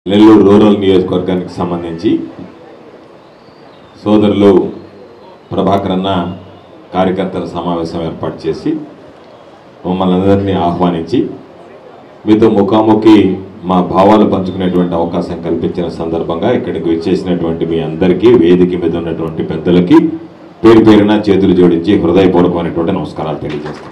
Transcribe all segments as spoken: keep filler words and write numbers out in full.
Nellore rural నియోజకవర్గానికి సంబంధించి సోదరులు ప్రభాకర్ అన్న కార్యకర్తల సమావేశం ఏర్పాటు చేసి మమ్మల్ని అందరినీ ఆహ్వానించి మీతో ముఖాముఖి మా భావాలు పంచుకునేటువంటి అవకాశం కల్పించిన సందర్భంగా ఇక్కడికి వచ్చేసినటువంటి మీ అందరికీ వేదిక మీద ఉన్నటువంటి పెద్దలకి పేరు పేరున చేతులు జోడించి హృదయపూర్వకమైనటువంటి నమస్కారాలు తెలియజేస్తాం.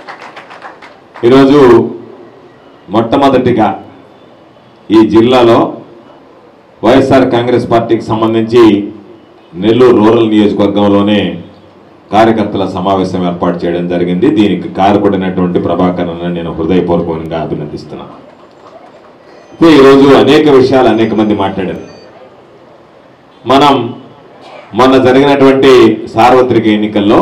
ఈరోజు మొట్టమొదటిగా ఈ జిల్లాలో వైఎస్ఆర్ కాంగ్రెస్ పార్టీకి సంబంధించి నెల్లూరు రూరల్ నియోజకవర్గంలోనే కార్యకర్తల సమావేశం ఏర్పాటు చేయడం జరిగింది. దీనికి కారకుడినటువంటి ప్రభాకర్ అన్న నేను హృదయపూర్వకంగా అభినందిస్తున్నాను. ఈరోజు అనేక విషయాలు అనేక మంది మాట్లాడారు. మనం మొన్న జరిగినటువంటి సార్వత్రిక ఎన్నికల్లో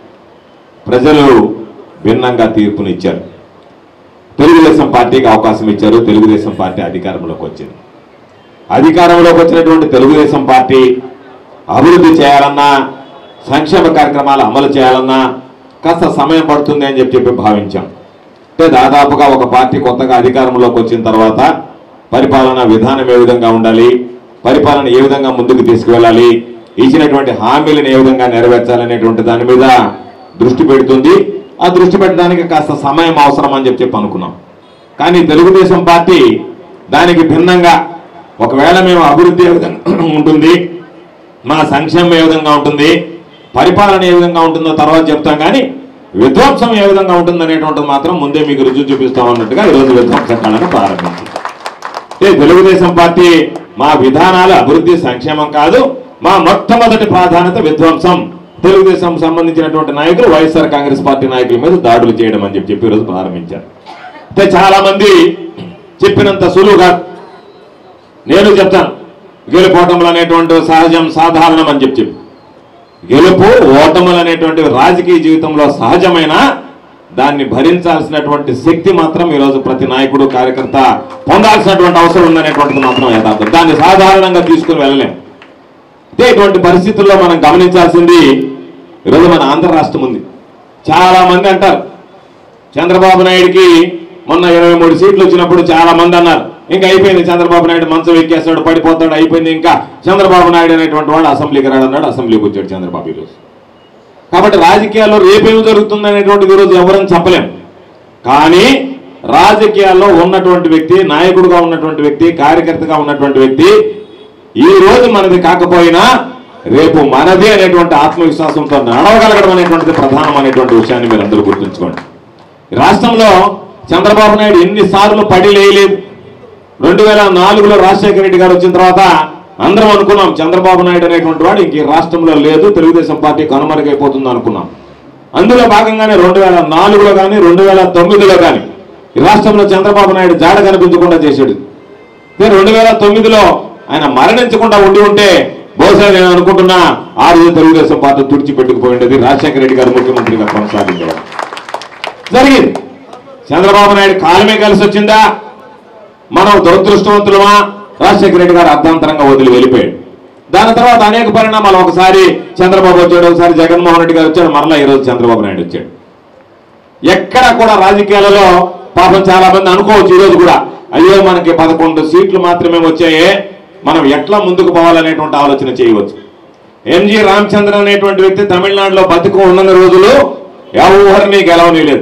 ప్రజలు భిన్నంగా తీర్పునిచ్చారు. తెలుగుదేశం పార్టీకి అవకాశం ఇచ్చారు. తెలుగుదేశం పార్టీ అధికారంలోకి వచ్చింది. అధికారంలోకి వచ్చినటువంటి తెలుగుదేశం పార్టీ అభివృద్ధి చేయాలన్నా సంక్షేమ కార్యక్రమాలు అమలు చేయాలన్నా కాస్త సమయం పడుతుంది అని చెప్పి చెప్పి భావించాం. అంటే దాదాపుగా ఒక పార్టీ కొత్తగా అధికారంలోకి వచ్చిన తర్వాత పరిపాలన విధానం ఏ విధంగా ఉండాలి, పరిపాలన ఏ విధంగా ముందుకు తీసుకువెళ్ళాలి, ఇచ్చినటువంటి హామీలను ఏ విధంగా నెరవేర్చాలనేటువంటి దాని మీద దృష్టి పెడుతుంది. ఆ దృష్టి పెట్టడానికి కాస్త సమయం అవసరం అని చెప్పి చెప్పి అనుకున్నాం. కానీ తెలుగుదేశం పార్టీ దానికి భిన్నంగా ఒకవేళ మేము అభివృద్ధి ఏ విధంగా ఉంటుంది, మా సంక్షేమం ఏ విధంగా ఉంటుంది, పరిపాలన ఏ విధంగా ఉంటుందో తర్వాత చెప్తాం, కానీ విధ్వంసం ఏ విధంగా ఉంటుంది అనేటువంటిది మాత్రం ముందే మీకు రుజువు చూపిస్తాం అన్నట్టుగా ఈరోజు విధ్వంసకాలను ప్రారంభించింది. అంటే తెలుగుదేశం పార్టీ మా విధానాలు అభివృద్ధి సంక్షేమం కాదు, మా మొట్టమొదటి ప్రాధాన్యత విధ్వంసం, తెలుగుదేశం సంబంధించినటువంటి నాయకులు వైఎస్ఆర్ కాంగ్రెస్ పార్టీ నాయకుల మీద దాడులు చేయడం అని చెప్పి చెప్పి ఈరోజు ప్రారంభించారు. అంటే చాలా మంది చెప్పినంత సులువుగా నేను చెప్తాను, గెలుపోటములు అనేటువంటి సహజం సాధారణం అని చెప్పి చెప్పి గెలుపు ఓటములు అనేటువంటి రాజకీయ జీవితంలో సహజమైన దాన్ని భరించాల్సినటువంటి శక్తి మాత్రం ఈరోజు ప్రతి నాయకుడు కార్యకర్త పొందాల్సినటువంటి అవసరం ఉందనేటువంటిది మాత్రం యథార్థం. దాన్ని సాధారణంగా తీసుకుని వెళ్ళలేం. అయితే ఇటువంటి పరిస్థితుల్లో మనం గమనించాల్సింది ఈరోజు మన ఆంధ్ర రాష్ట్రం ఉంది. చాలా మంది అంటారు చంద్రబాబు నాయుడికి మొన్న ఇరవై మూడు సీట్లు వచ్చినప్పుడు చాలా మంది అన్నారు ఇంకా అయిపోయింది, చంద్రబాబు నాయుడు మంచం ఎక్కేస్తాడు, పడిపోతాడు, అయిపోయింది, ఇంకా చంద్రబాబు నాయుడు అనేటువంటి వాడు అసెంబ్లీకి రాడు అన్నాడు. అసెంబ్లీకి వచ్చాడు చంద్రబాబు ఈరోజు. కాబట్టి రాజకీయాల్లో రేపేమి జరుగుతుంది అనేటువంటిది ఈరోజు ఎవరని చెప్పలేం. కానీ రాజకీయాల్లో ఉన్నటువంటి వ్యక్తి, నాయకుడుగా ఉన్నటువంటి వ్యక్తి, కార్యకర్తగా ఉన్నటువంటి వ్యక్తి ఈ రోజు మనది కాకపోయినా రేపు మనది అనేటువంటి ఆత్మవిశ్వాసంతో నడవగలగడం అనేటువంటిది ప్రధానం అనేటువంటి విషయాన్ని మీరు అందరూ గుర్తుంచుకోండి. రాష్ట్రంలో చంద్రబాబు నాయుడు ఎన్నిసార్లు పడి లేయలేదు. రెండు వేల నాలుగులో రాజశేఖర రెడ్డి గారు వచ్చిన తర్వాత అందరం అనుకున్నాం చంద్రబాబు నాయుడు అనేటువంటి వాడు ఇంక రాష్ట్రంలో లేదు, తెలుగుదేశం పార్టీ కనుమరుగైపోతుంది అనుకున్నాం. అందులో భాగంగానే రెండు వేల నాలుగులో కానీ రెండు వేల తొమ్మిదిలో కానీ ఈ రాష్ట్రంలో చంద్రబాబు నాయుడు జాడ కనిపించకుండా చేశాడు. రెండు వేల తొమ్మిదిలో ఆయన మరణించకుండా ఉండి ఉంటే బహుశా నేను అనుకుంటున్నా ఆ రోజు తెలుగుదేశం పార్టీ తుడిచిపెట్టుకుపోయి ఉండేది, రాజశేఖర రెడ్డి గారు ముఖ్యమంత్రిగా కొనసాగించారు. జరిగింది. చంద్రబాబు నాయుడు కాలమే కలిసి వచ్చిందా, మనం దురదృష్టవంతులమా, రాజశేఖర రెడ్డి గారు అర్ధాంతరంగా వదిలి వెళ్ళిపోయాడు. దాని తర్వాత అనేక పరిణామాలు, ఒకసారి చంద్రబాబు వచ్చాడు, ఒకసారి జగన్మోహన్ రెడ్డి గారు వచ్చాడు, మరలా ఈరోజు చంద్రబాబు నాయుడు వచ్చాడు. ఎక్కడ కూడా రాజకీయాలలో పాపం చాలా మంది అనుకోవచ్చు ఈరోజు కూడా, అయ్యో మనకి పదకొండు సీట్లు మాత్రమే వచ్చాయే, మనం ఎట్లా ముందుకు పోవాలనేటువంటి ఆలోచన చేయవచ్చు. ఎంజి రామచంద్రన్ అనేటువంటి వ్యక్తి తమిళనాడులో బతుకు ఉన్న రోజులు ఎవరిని గెలవనీయలేదు.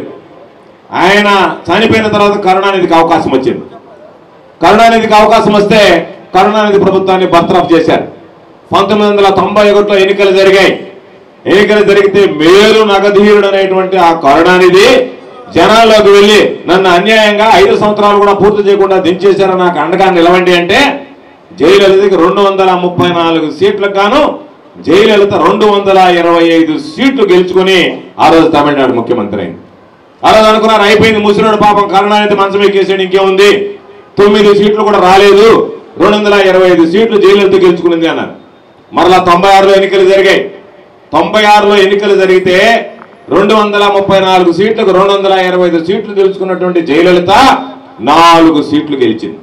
ఆయన చనిపోయిన తర్వాత కరుణానిధికి అవకాశం వచ్చింది. కరుణానిధికి అవకాశం వస్తే కరుణానిధి ప్రభుత్వాన్ని బర్తరఫ్ చేశారు. పంతొమ్మిది వందల తొంభై ఒకటిలో ఎన్నికలు జరిగాయి. ఎన్నికలు జరిగితే మేలు నగధీరుడు అనేటువంటి ఆ కరుణానిధి జనాల్లోకి వెళ్ళి నన్ను అన్యాయంగా ఐదు సంవత్సరాలు కూడా పూర్తి చేయకుండా దించేశారు, నాకు అండగా నిలవండి అంటే జయలలితకి రెండు వందల ముప్పై నాలుగు సీట్లకు గాను జయలలిత రెండు వందల ఇరవై ఐదు సీట్లు గెలుచుకుని ఆ రోజు తమిళనాడు ముఖ్యమంత్రి అయింది. ఆ రోజు అనుకున్నారు అయిపోయింది, ముసలిడు పాపం కరుణానిధి మంచం ఎక్కేసాడు, ఇంకేముంది, తొమ్మిది సీట్లు కూడా రాలేదు, రెండు వందల ఇరవై ఐదు సీట్లు జయలలిత గెలుచుకునింది అన్నారు. మరలా తొంభై ఆరులో ఎన్నికలు జరిగాయి. తొంభై ఆరులో ఎన్నికలు జరిగితే రెండు వందల ముప్పై నాలుగు సీట్లకు రెండు వందల ఇరవై ఐదు సీట్లు గెలుచుకున్నటువంటి జయలలిత నాలుగు సీట్లు గెలిచింది.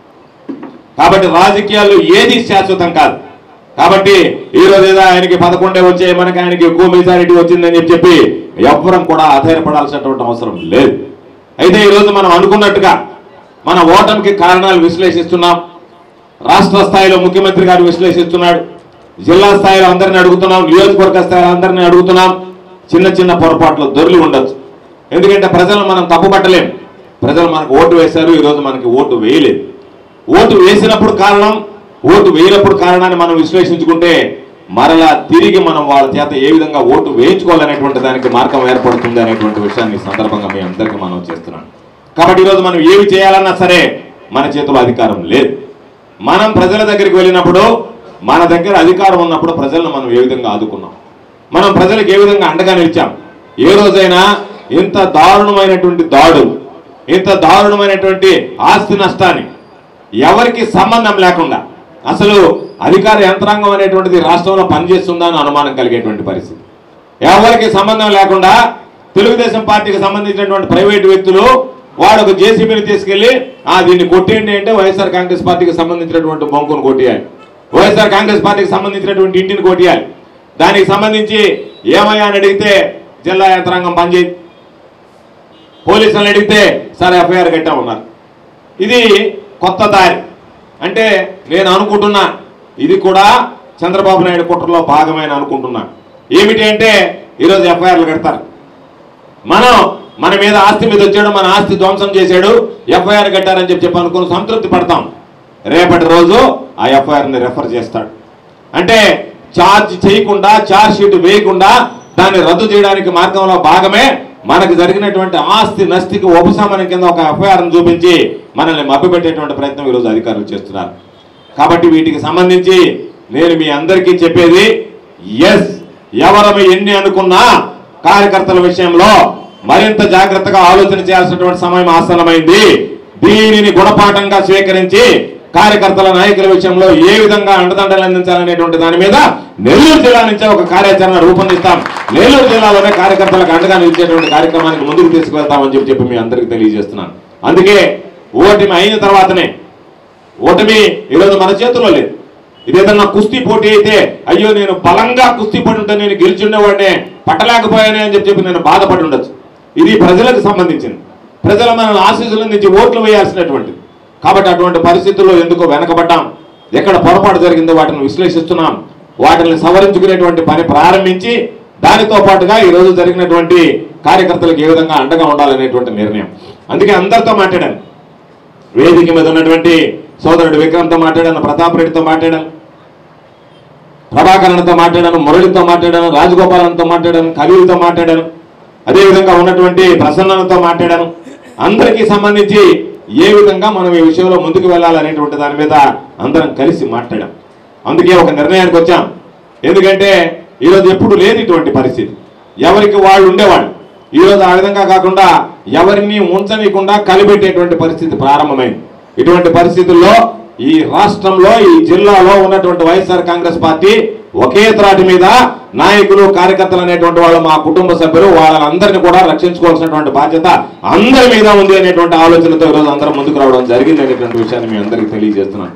కాబట్టి రాజకీయాల్లో ఏది శాశ్వతం కాదు. కాబట్టి ఈ రోజు ఏదో ఆయనకి పదకొండే వచ్చే మనకి ఆయనకి ఎక్కువ మెజారిటీ వచ్చిందని చెప్పి ఎవ్వరం కూడా ఆధారపడాల్సినటువంటి అవసరం లేదు. అయితే ఈ రోజు మనం అనుకున్నట్టుగా మన ఓటమికి కారణాలు విశ్లేషిస్తున్నాం. రాష్ట్ర స్థాయిలో ముఖ్యమంత్రి గారు విశ్లేషిస్తున్నాడు, జిల్లా స్థాయిలో అందరిని అడుగుతున్నాం, నియోజకవర్గ స్థాయిలో అందరినీ అడుగుతున్నాం. చిన్న చిన్న పొరపాట్లు దొరికి ఉండొచ్చు. ఎందుకంటే ప్రజలు మనం తప్పుపట్టలేం. ప్రజలు మనకు ఓటు వేశారు, ఈరోజు మనకి ఓటు వేయలేదు. ఓటు వేసినప్పుడు కారణం, ఓటు వేయనప్పుడు కారణాన్ని మనం విశ్లేషించుకుంటే మరలా తిరిగి మనం వాళ్ళ చేత ఏ విధంగా ఓటు వేయించుకోవాలనేటువంటి దానికి మార్గం ఏర్పడుతుంది అనేటువంటి విషయాన్ని సందర్భంగా మీ అందరికీ మనం చేస్తున్నాం. కాబట్టి ఈరోజు మనం ఏమి చేయాలన్నా సరే మన చేతిలో అధికారం లేదు. మనం ప్రజల దగ్గరికి వెళ్ళినప్పుడు, మన దగ్గర అధికారం ఉన్నప్పుడు ప్రజలను మనం ఏ విధంగా ఆదుకున్నాం, మనం ప్రజలకు ఏ విధంగా అండగా నిలిచాం. ఏ రోజైనా ఇంత దారుణమైనటువంటి దాడులు, ఇంత దారుణమైనటువంటి ఆస్తి నష్టాన్ని ఎవరికి సంబంధం లేకుండా అసలు అధికార యంత్రాంగం అనేటువంటిది రాష్ట్రంలో పనిచేస్తుందా అని అనుమానం కలిగేటువంటి పరిస్థితి, ఎవరికి సంబంధం లేకుండా తెలుగుదేశం పార్టీకి సంబంధించినటువంటి ప్రైవేటు వ్యక్తులు వాడు ఒక జేసీబీని తీసుకెళ్లి ఆ దీన్ని కొట్టేయండి అంటే వైఎస్ఆర్ కాంగ్రెస్ పార్టీకి సంబంధించినటువంటి బొంకును కొట్టేయాలి, వైఎస్ఆర్ కాంగ్రెస్ పార్టీకి సంబంధించినటువంటి ఇంటిని కొట్టేయాలి. దానికి సంబంధించి ఏమయ్యా అని అడిగితే జిల్లా యంత్రాంగం పనిచేయి, పోలీసులను అడిగితే సార్ ఎఫ్ఐఆర్ కట్టామన్నారు. ఇది కొత్త దారి. అంటే నేను అనుకుంటున్నా ఇది కూడా చంద్రబాబు నాయుడు కుట్రలో భాగమైన అనుకుంటున్నా. ఏమిటి అంటే ఈరోజు ఎఫ్ఐఆర్లు కడతారు. మనం మన మీద ఆస్తి మీద వచ్చాడు, మన ఆస్తి ధ్వంసం చేశాడు, ఎఫ్ఐఆర్ కట్టారని చెప్పి చెప్పి అనుకుని సంతృప్తి పడతాం. రేపటి రోజు ఆ ఎఫ్ఐఆర్ని రెఫర్ చేస్తాడు. అంటే ఛార్జ్ చేయకుండా, ఛార్జ్ షీట్ వేయకుండా దాన్ని రద్దు చేయడానికి మార్గంలో భాగమే మనకు జరిగినటువంటి ఆస్తి నష్టికి ఉపశమనం కింద ఒక ఎఫ్ఐఆర్ను చూపించి మనల్ని మభ్యపెట్టేటువంటి ప్రయత్నం ఈరోజు అధికారులు చేస్తున్నారు. కాబట్టి వీటికి సంబంధించి నేను మీ అందరికీ చెప్పేది, ఎస్ ఎవరము ఎన్ని అనుకున్నా కార్యకర్తల విషయంలో మరింత జాగ్రత్తగా ఆలోచన చేయాల్సినటువంటి సమయం ఆసన్నమైంది. దీనిని గుణపాఠంగా స్వీకరించి కార్యకర్తల నాయకుల విషయంలో ఏ విధంగా అండదండలు అందించాలనేటువంటి దాని మీద నెల్లూరు జిల్లా నుంచే ఒక కార్యాచరణ రూపొందిస్తాం. నెల్లూరు జిల్లాలోనే కార్యకర్తలకు అండగా నిలిచేటువంటి కార్యక్రమానికి ముందుకు తీసుకువెళ్తామని చెప్పి చెప్పి మీ అందరికీ తెలియజేస్తున్నాను. అందుకే ఓటమి అయిన తర్వాతనే, ఓటమి ఈరోజు మన చేతుల్లో లేదు. ఇదేదన్నా కుస్తీ పోటీ అయితే అయ్యో నేను బలంగా కుస్తీ పడి ఉంటే నేను గెలిచిండేవాడినే, పట్టలేకపోయానే అని చెప్పి చెప్పి నేను బాధపడి ఉండొచ్చు. ఇది ప్రజలకు సంబంధించింది. ప్రజల మన ఆశీస్సుల నుంచి ఓట్లు వేయాల్సినటువంటిది. కాబట్టి అటువంటి పరిస్థితుల్లో ఎందుకో వెనకబడ్డాం, ఎక్కడ పొరపాటు జరిగిందో వాటిని విశ్లేషిస్తున్నాం, వాటిని సవరించుకునేటువంటి పని ప్రారంభించి దానితో పాటుగా ఈరోజు జరిగినటువంటి కార్యకర్తలకు ఏ విధంగా అండగా ఉండాలనేటువంటి నిర్ణయం. అందుకే అందరితో మాట్లాడాను, వేదిక మీద ఉన్నటువంటి సోదరుడు విక్రమ్తో మాట్లాడాను, ప్రతాప్ రెడ్డితో మాట్లాడాను, ప్రభాకరణతో మాట్లాడాను, మురళితో మాట్లాడాను, రాజగోపాలన్తో మాట్లాడాను, కవిలతో మాట్లాడాను, అదేవిధంగా ఉన్నటువంటి ప్రసన్నతో మాట్లాడాను. అందరికీ సంబంధించి ఏ విధంగా మనం ఈ విషయంలో ముందుకు వెళ్ళాలనేటువంటి దాని మీద అందరం కలిసి మాట్లాడాం. అందుకే ఒక నిర్ణయానికి వచ్చాం. ఎందుకంటే ఈరోజు ఎప్పుడు లేదు ఇటువంటి పరిస్థితి, ఎవరికి వాళ్ళు ఉండేవాళ్ళు. ఈరోజు ఆ విధంగా కాకుండా ఎవరిని ఉంచనీయకుండా కలిపెట్టేటువంటి పరిస్థితి ప్రారంభమైంది. ఇటువంటి పరిస్థితుల్లో ఈ రాష్ట్రంలో, ఈ జిల్లాలో ఉన్నటువంటి వైఎస్ఆర్ కాంగ్రెస్ పార్టీ ఒకే త్రాటి మీద నాయకులు, కార్యకర్తలు అనేటువంటి వాళ్ళు, మా కుటుంబ సభ్యులు, వాళ్ళందరినీ కూడా రక్షించుకోవాల్సినటువంటి బాధ్యత అందరి మీద ఉంది అనేటువంటి ఆలోచనతో ఈరోజు అందరం ముందుకు రావడం జరిగింది అనేటువంటి విషయాన్ని మీ అందరికీ తెలియజేస్తున్నాను.